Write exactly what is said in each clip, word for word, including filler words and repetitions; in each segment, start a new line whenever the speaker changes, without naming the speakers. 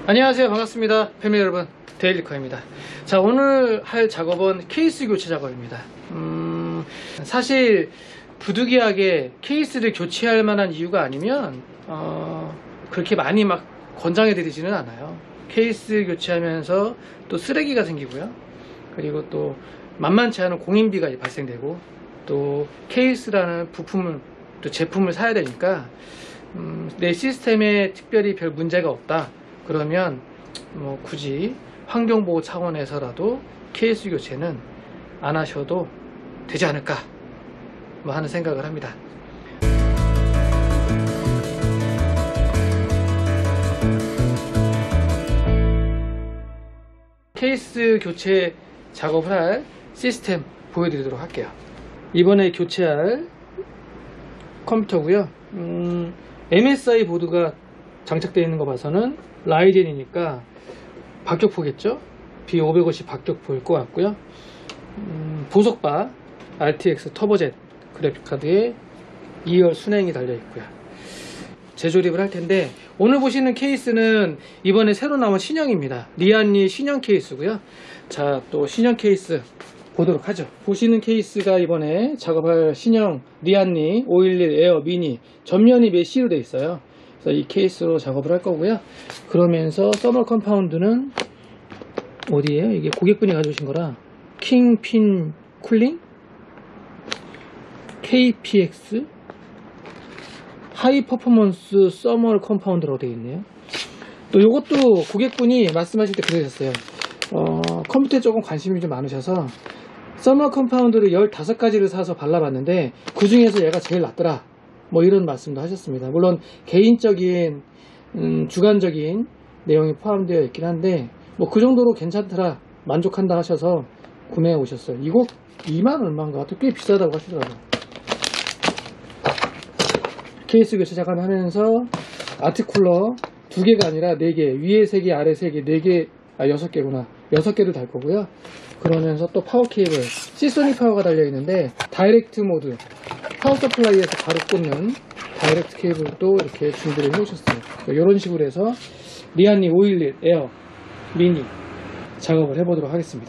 안녕하세요, 반갑습니다. 패밀리 여러분, 데일리커입니다. 자, 오늘 할 작업은 케이스 교체 작업입니다. 음, 사실 부득이하게 케이스를 교체할 만한 이유가 아니면 어, 그렇게 많이 막 권장해 드리지는 않아요. 케이스 교체하면서 또 쓰레기가 생기고요, 그리고 또 만만치 않은 공인비가 발생되고, 또 케이스라는 부품을, 또 제품을 사야 되니까 음, 내 시스템에 특별히 별 문제가 없다 그러면 뭐 굳이 환경보호 차원에서라도 케이스 교체는 안 하셔도 되지 않을까 뭐 하는 생각을 합니다. 케이스 교체 작업을 할 시스템 보여드리도록 할게요. 이번에 교체할 컴퓨터고요. 음, 엠에스아이 보드가 장착되어 있는 거 봐서는 라이젠이니까 박격포겠죠. 비 오백오십 박격포일 것 같고요. 음, 보석바 알티엑스 터보젯 그래픽카드에 이열 순행이 달려 있고요. 재조립을 할 텐데, 오늘 보시는 케이스는 이번에 새로 나온 신형입니다. 리안리 신형 케이스고요. 자, 또 신형 케이스 보도록 하죠. 보시는 케이스가 이번에 작업할 신형 리안리 오백십일 에어 미니, 전면이 메쉬로 되어 있어요. 이 케이스로 작업을 할 거고요. 그러면서 서멀 컴파운드는 어디에요? 이게 고객분이 가져오신 거라 킹핀 쿨링 케이피엑스 하이 퍼포먼스 서멀 컴파운드라고 되어 있네요. 또 이것도 고객분이 말씀하실 때 그러셨어요. 어, 컴퓨터에 조금 관심이 좀 많으셔서 서멀 컴파운드를 십오 가지를 사서 발라봤는데 그 중에서 얘가 제일 낫더라, 뭐 이런 말씀도 하셨습니다. 물론 개인적인 음, 주관적인 내용이 포함되어 있긴 한데 뭐 그 정도로 괜찮더라, 만족한다 하셔서 구매해 오셨어요. 이거 이만 얼마인가 꽤 비싸다고 하시더라고요. 케이스 교체 작업하면서 아트쿨러 두 개가 아니라 네 개, 위에 세 개, 아래 세 개, 네 개, 아 여섯 개구나, 여섯 개를 달 거고요. 그러면서 또 파워 케이블, 시소닉 파워가 달려 있는데 다이렉트 모드, 파워 서플라이에서 바로 꽂는 다이렉트 케이블도 이렇게 준비를 해 오셨어요. 이런 식으로 해서 리안리 오백십일 에어 미니 작업을 해 보도록 하겠습니다.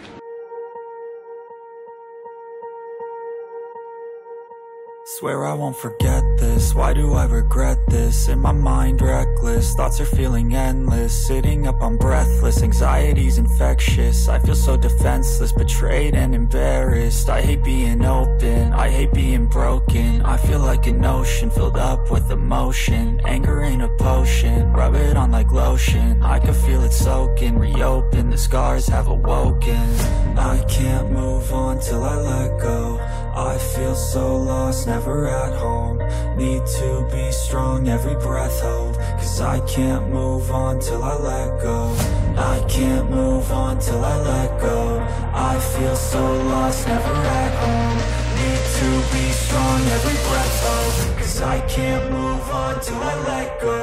Swear I won't forget this, why do I regret this? In my mind reckless, thoughts are feeling endless. Sitting up I'm breathless, anxiety's infectious. I feel so defenseless, betrayed and embarrassed. I hate being open, I hate being broken. I feel like an ocean filled up with emotion. Anger ain't a potion, rub it on like lotion. I can feel it soaking, reopen, the scars have awoken. I can't move on till I let go. I feel so lost, never at home. Need to be strong, every breath hold. Cause I can't move on till I let go. I can't move on till I let go. I feel so lost, never at home. Need to be strong, every breath hold. Cause I can't move on till I let go.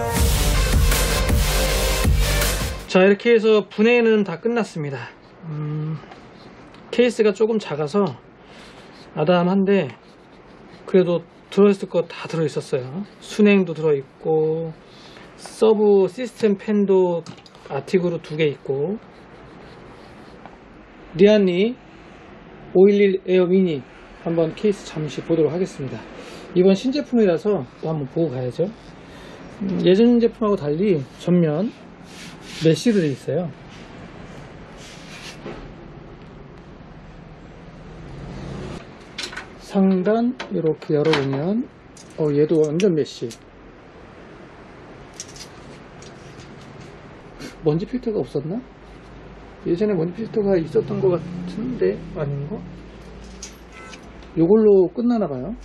자, 이렇게 해서 분해는 다 끝났습니다. 음, 케이스가 조금 작아서 아담한데 그래도 들어있을 거 다 들어있었어요. 순행도 들어있고, 서브 시스템 팬도 아틱으로 두 개 있고, 리안리 오백십일 에어 미니 한번 케이스 잠시 보도록 하겠습니다. 이번 신제품이라서 또 한번 보고 가야죠. 음, 예전 제품하고 달리 전면 메쉬로 되어 있어요. 상단 이렇게 열어보면 어 얘도 완전 메쉬. 먼지 필터가 없었나? 예전에 먼지 필터가 있었던 것 같은데 아닌가? 요걸로 끝나나봐요.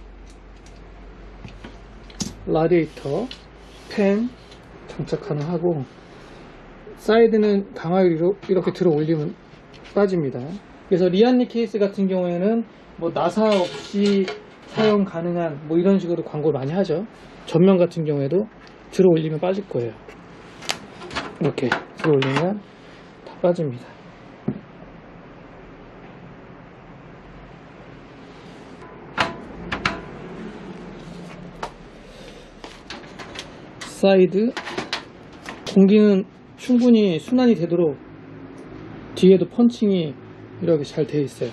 라디에이터 팬 장착 가능하고, 사이드는 강화유리로 이렇게 들어 올리면 빠집니다. 그래서 리안리 케이스 같은 경우에는 뭐 나사 없이 사용 가능한 뭐 이런 식으로 광고를 많이 하죠. 전면 같은 경우에도 들어 올리면 빠질 거예요. 이렇게 들어 올리면 다 빠집니다. 사이드 공기는 충분히 순환이 되도록 뒤에도 펀칭이 이렇게 잘 되어 있어요.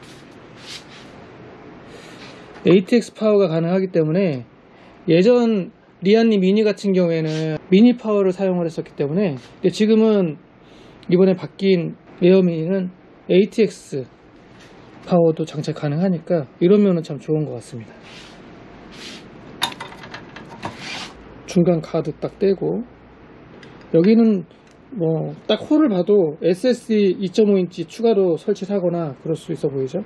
에이티엑스 파워가 가능하기 때문에 예전 리안리 미니 같은 경우에는 미니 파워를 사용을 했었기 때문에 지금은 이번에 바뀐 에어 미니는 에이티엑스 파워도 장착 가능하니까 이러면은 참 좋은 것 같습니다. 중간 가드 딱 떼고 여기는 뭐 딱 홀을 봐도 에스에스디 이 점 오 인치 추가로 설치하거나 그럴 수 있어 보이죠?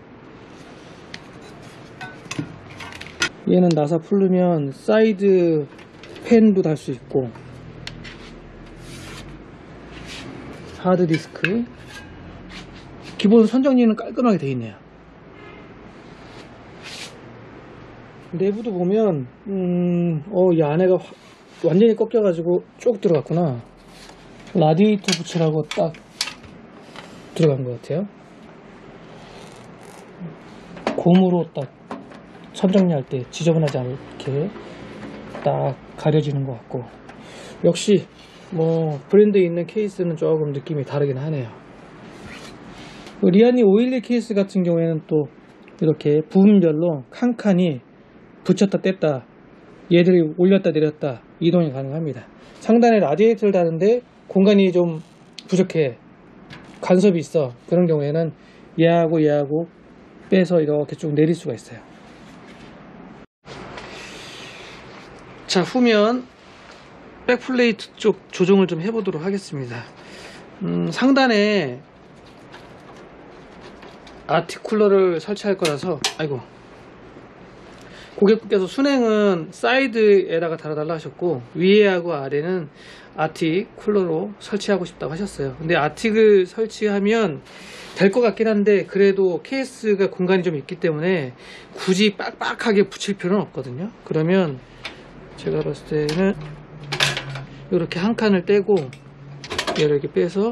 얘는 나사 풀르면 사이드 펜도 달 수 있고 하드디스크 기본 선정리는 깔끔하게 되어 있네요. 내부도 보면 음, 어, 이 안에가 화, 완전히 꺾여가지고 쭉 들어갔구나. 라디에이터 붙이라고 딱 들어간 것 같아요. 고무로 딱 선정리할 때 지저분하지 않게 딱 가려지는 것 같고, 역시 뭐 브랜드에 있는 케이스는 조금 느낌이 다르긴 하네요. 리안리 오백십일 케이스 같은 경우에는 또 이렇게 부분별로 칸칸이 붙였다 뗐다, 얘들이 올렸다 내렸다 이동이 가능합니다. 상단에 라디에이터를 다는데 공간이 좀 부족해, 간섭이 있어, 그런 경우에는 얘하고 얘하고 빼서 이렇게 쭉 내릴 수가 있어요. 자, 후면 백플레이트 쪽 조정을 좀 해보도록 하겠습니다. 음, 상단에 아티쿨러를 설치할 거라서, 아이고, 고객분께서 순행은 사이드에다가 달아달라 하셨고 위에하고 아래는 아틱 쿨러로 설치하고 싶다고 하셨어요. 근데 아틱을 설치하면 될 것 같긴 한데 그래도 케이스가 공간이 좀 있기 때문에 굳이 빡빡하게 붙일 필요는 없거든요. 그러면 제가 봤을 때는 이렇게 한 칸을 떼고 얘를 이렇게 빼서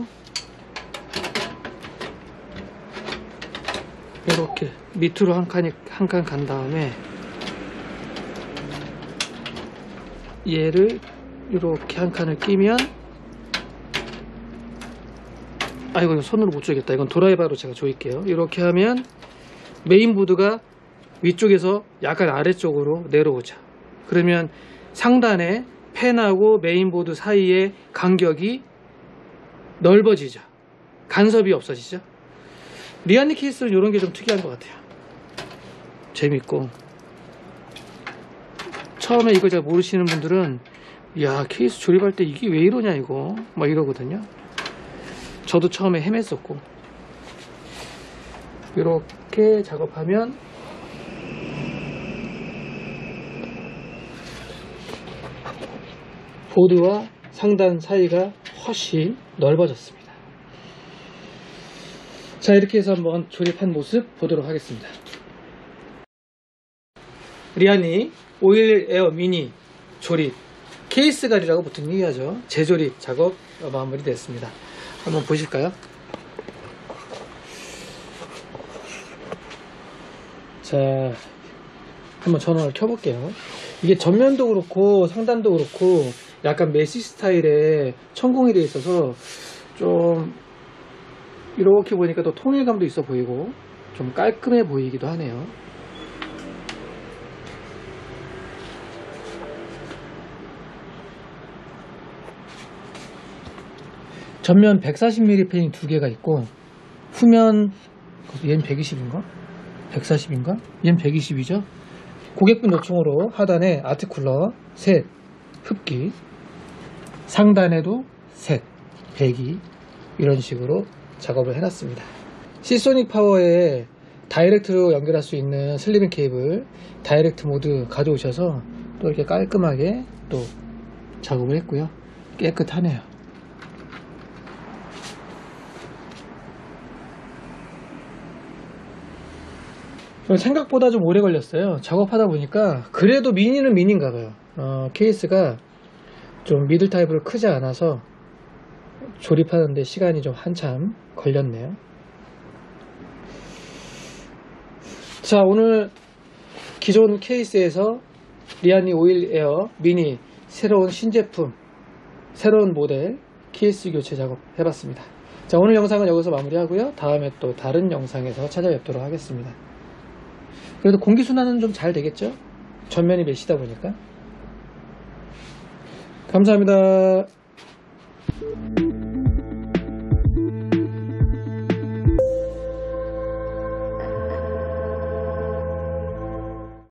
이렇게 밑으로 한 칸이 한 칸 간 다음에 얘를 이렇게 한 칸을 끼면, 아이고 이거 손으로 못 조이겠다. 이건 드라이버로 제가 조일게요. 이렇게 하면 메인보드가 위쪽에서 약간 아래쪽으로 내려오죠. 그러면 상단에 펜하고 메인보드 사이의 간격이 넓어지죠. 간섭이 없어지죠. 리안리 케이스는 이런 게 좀 특이한 것 같아요. 재밌고, 처음에 이거 잘 모르시는 분들은 야, 케이스 조립할 때 이게 왜 이러냐 이거 막 이러거든요. 저도 처음에 헤맸었고. 이렇게 작업하면 보드와 상단 사이가 훨씬 넓어졌습니다. 자, 이렇게 해서 한번 조립한 모습 보도록 하겠습니다. 리안리 오백십일 에어 미니 조립, 케이스 가리라고 보통 얘기하죠. 재조립 작업 마무리 됐습니다. 한번 보실까요? 자, 한번 전원을 켜볼게요. 이게 전면도 그렇고 상단도 그렇고 약간 메시 스타일의 천공이 되어 있어서 좀 이렇게 보니까 또 통일감도 있어 보이고 좀 깔끔해 보이기도 하네요. 전면 백사십 밀리미터 펜이 두 개가 있고 후면 얘는 백이십인가? 백사십인가? 얘는 백이십이죠. 고객분 요청으로 하단에 아트쿨러 셋, 흡기, 상단에도 셋, 배기, 이런 식으로 작업을 해놨습니다. 시소닉 파워에 다이렉트로 연결할 수 있는 슬리빙 케이블 다이렉트 모드 가져오셔서 또 이렇게 깔끔하게 또 작업을 했고요. 깨끗하네요. 생각보다 좀 오래 걸렸어요. 작업하다 보니까. 그래도 미니는 미니인가 봐요. 어, 케이스가 좀 미들 타입으로 크지 않아서 조립하는데 시간이 좀 한참 걸렸네요. 자, 오늘 기존 케이스에서 리안리 오백십일 에어 미니 새로운 신제품 새로운 모델 키에스 교체 작업 해봤습니다. 자, 오늘 영상은 여기서 마무리하고요. 다음에 또 다른 영상에서 찾아뵙도록 하겠습니다. 그래도 공기순환은 좀 잘 되겠죠? 전면이 메시다 보니까. 감사합니다.